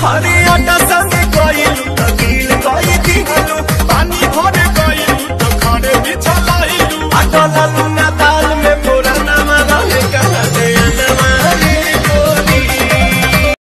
हरे आटा संग गइलू त गिल गई दिहलू पानी भर गइलू त खड़े बिछलाइलू आ डललू